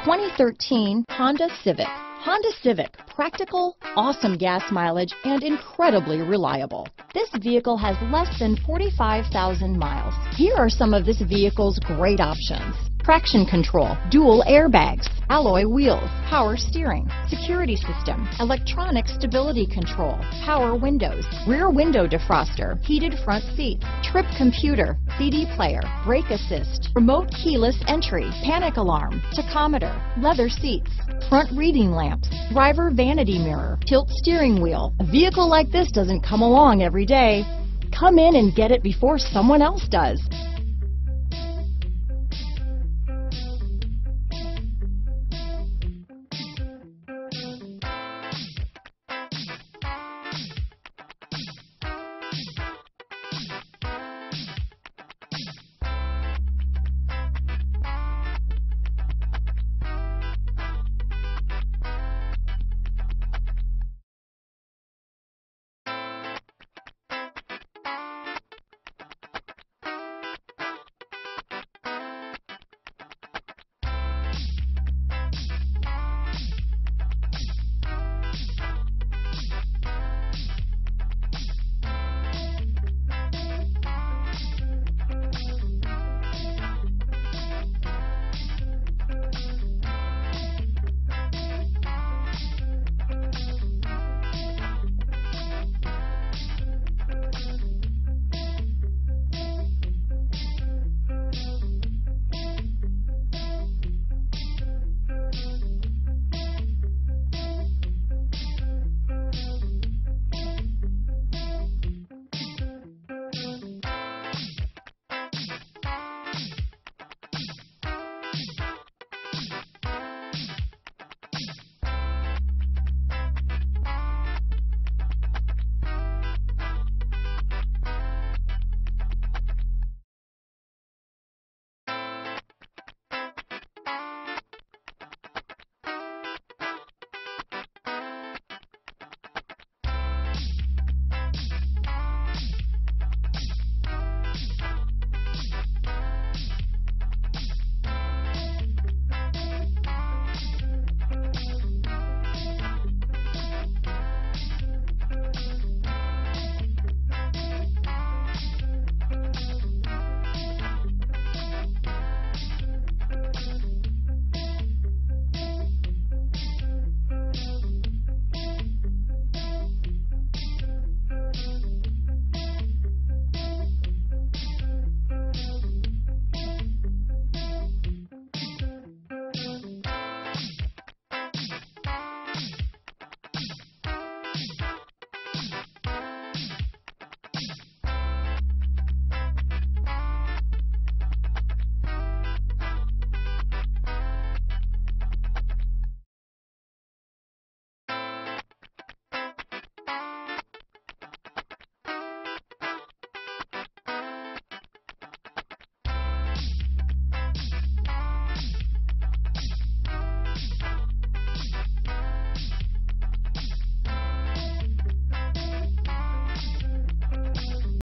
2013 Honda Civic. Honda Civic, practical, awesome gas mileage, and incredibly reliable. This vehicle has less than 45,000 miles. Here are some of this vehicle's great options: traction control, dual airbags, alloy wheels, power steering, security system, electronic stability control, power windows, rear window defroster, heated front seats, trip computer, CD player, brake assist, remote keyless entry, panic alarm, tachometer, leather seats, front reading lamps, driver vanity mirror, tilt steering wheel. A vehicle like this doesn't come along every day. Come in and get it before someone else does.